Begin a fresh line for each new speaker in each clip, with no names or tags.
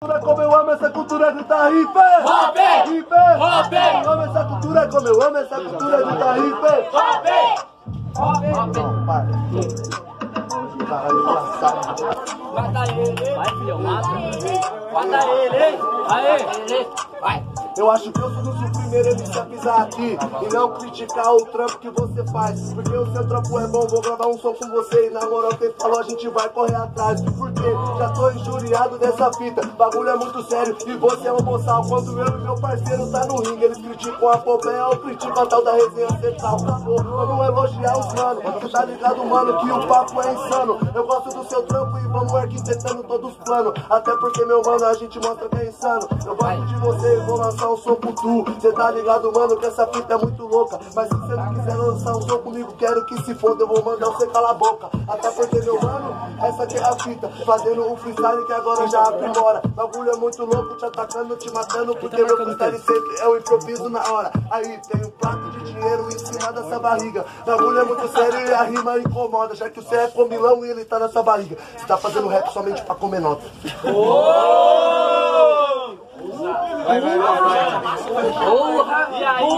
Como eu amo essa cultura, grita hipe!
Hop!
Hipe!
Hop!
Eu amo essa cultura, como eu amo essa cultura, grita hipe!
Hop! Mata ele! Vai, filhão, mata! Mata ele! Aê! Vai!
Eu acho que eu sou o primeiro MC a pisar aqui e não criticar o trampo que você faz. Porque o seu trampo é bom, vou gravar um som com você. E na moral, quem falou, a gente vai correr atrás. Porque já tô injuriado dessa fita. Bagulho é muito sério e você é um boçal. Quando eu e meu parceiro tá no ringue, eles criticam a Popé, eu critico a tal da resenha central. Acabou, vamos elogiar os mano. Você tá ligado, mano, que o papo é insano. Eu gosto do seu trampo e vamos arquitetando todos os planos. Até porque, meu mano, a gente mostra que é insano. Eu gosto de você e vou lançar um som pro tu. Cê tá ligado, mano, que essa fita é muito louca. Mas se você não quiser lançar um som comigo, quero que se foda. Eu vou mandar você calar a boca. Até porque, meu mano, essa aqui é a fita. Fazendo um freestyle que agora já aprimora. Bagulho é muito louco, te atacando, te matando. Porque meu freestyle sempre é o improviso na hora. Aí tem um prato de dinheiro em cima dessa barriga. Bagulho é muito sério e a rima incomoda. Já que você é comilão e ele tá nessa barriga. Você tá fazendo rap somente pra comer nota. Vai.
Porra! E aí?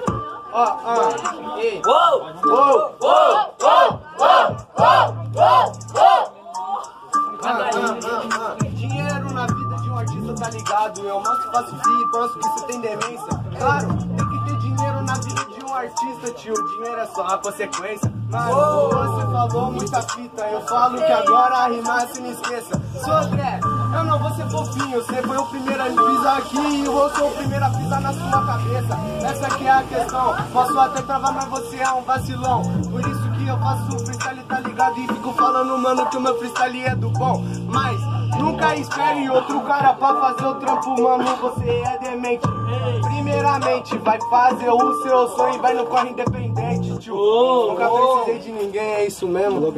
Dinheiro na vida de um artista, tá ligado? Eu mostro, faço rir, posso que você tem demência. Claro, tem que ter dinheiro na vida de um artista, tio. Dinheiro é só a consequência. Mas você falou muita fita. Eu falo que agora a rimar se me esqueça. Sodré, eu não vou ser fofinho. Você foi o primeiro a pisar aqui e eu sou o primeiro a pisar na sua cabeça. Essa aqui é a questão. Posso até travar, mas você é um vacilão. Por isso que eu faço freestyle, tá ligado? E fico falando, mano, que o meu freestyle é do bom. Mas nunca espere outro cara pra fazer o trampo, mano. Você é demente. Primeiramente, vai fazer o seu sonho e vai no corre independente, tio. Nunca precisei de ninguém, é isso mesmo.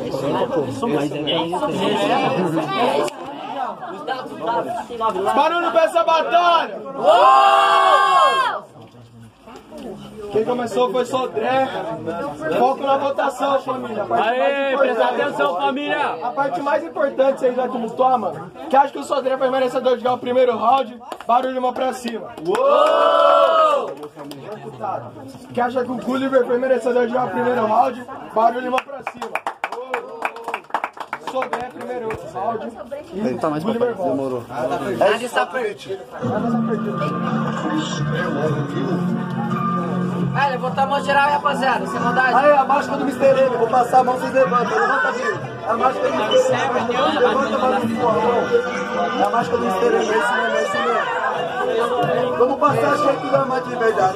Barulho pra essa batalha! Quem começou foi Sodré. Foco na votação, família.
Aê, presta atenção, família!
A parte mais importante, vocês já tumultuar, mano. Que acha que o Sodré foi merecedor de ganhar o primeiro round? Barulho uma pra cima. Uou! Que acha que o Gulliver foi merecedor de ganhar o primeiro round? Barulho uma pra cima. Sodré primeiro round.
Ele tá mais pra frente, demorou.
Nada está perdido. Vai, levanta a mão geral aí, rapaziada, sem maldade.
Aí, a máscara do Mr. M, vou passar a mão, vocês levantam. Levanta aqui. A máscara do Mr. M, levanta a mão. É a máscara do Mr. M, esse mesmo. Vamos passar a shake da mão de verdade.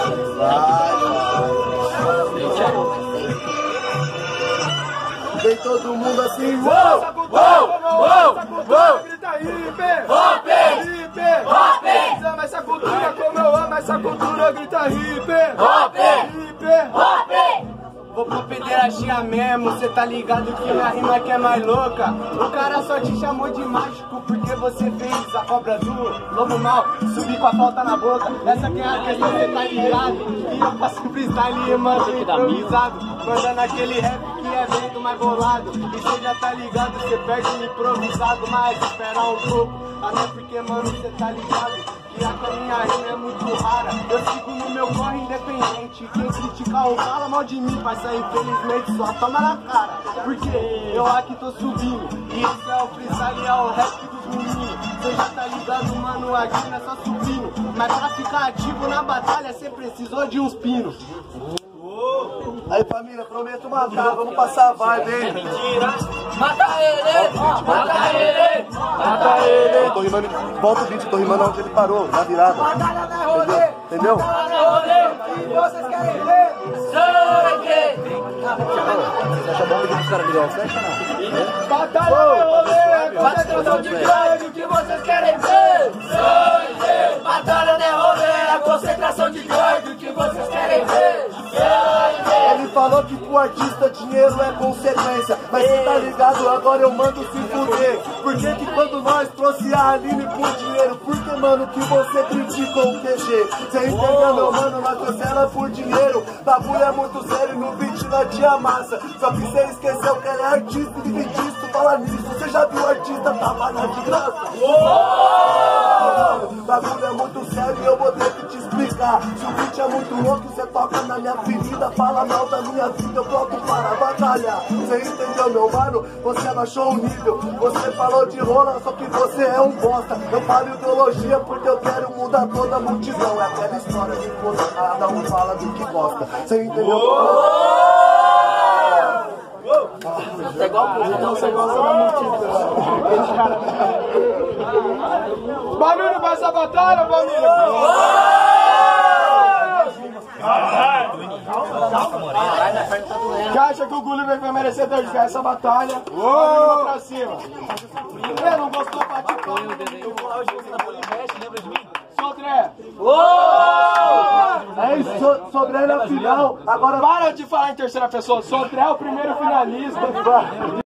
Vem todo mundo assim, grita hipe, hop, ama essa cultura como eu amo essa cultura, grita hipe, hop. Vou pro pederastia mesmo, cê tá ligado que minha rima aqui é mais louca. O cara só te chamou de mágico porque você fez a cobra do lobo mal subir com a falta na boca. Essa que é a questão, cê tá ligado? E eu faço freestyle, mano, improvisado, mandando aquele rap que é vento mais bolado. E cê já tá ligado, cê perde o improvisado, mas espera um pouco. Até porque, mano, cê tá ligado que a minha rima é muito rara. Eu sigo no meu corre independente. Quem critica ou fala mal de mim, parça, infelizmente só toma na cara. Porque eu aqui tô subindo e esse é o freestyle, é o rap dos meninos. Cê já tá ligado, mano, aqui não é só subindo. Mas pra ficar ativo na batalha, cê precisou de uns pinos. Aí, família, prometo matar, vamos passar a vibe, hein?
Mentira! Mata ele! Mata ele!
Mata ele! Tô rimando, volta o beat, tô rimando onde ele parou, na virada.
Batalha não é rolê!
Entendeu?
Batalha não é rolê! O que vocês querem ver? Sangue!
Você acha bom pedir pros caras ligar o flash ou não?
Batalha não é rolê! Concentração de gangue! O que vocês querem ver? Sangue! Batalha não é rolê! A concentração de gangue! O que vocês querem ver? Sangue!
Ele falou que pro artista dinheiro é consequência. Mas cê tá ligado, agora eu mando se fuder. Por que quando nós trouxe a Aline por dinheiro? Porque, mano, que você criticou o QG? Cê entendeu, meu mano, nós trouxe ela por dinheiro. Bagulho é muito sério, no beat nós tinha massa. Só que cê esqueceu que ela é artista e vive disso. Fala nisso, cê já viu o artista trabalhar de graça? batalhar. Se o beat é muito louco, você toca na minha ferida. Fala mal da minha vida, eu pronto para batalhar. Você entendeu, meu mano? Você abaixou o nível. Você falou de rola, só que você é um bosta. Eu falo ideologia porque eu quero mudar toda a multidão. É aquela história de coisa, cada um fala do que gosta. Você entendeu?
É igual o então você gosta da multidão.
Barulho pra essa batalha, família! Quem acha que o Gulliver vai merecedor de ganhar essa batalha? Vamos pra cima! Você não gostou, bate palma. Eu vou lá hoje você na Polivest, lembra de mim? Sodré!
É isso, Sodré na final. Agora
para de falar em terceira pessoa. Sodré é o primeiro finalista.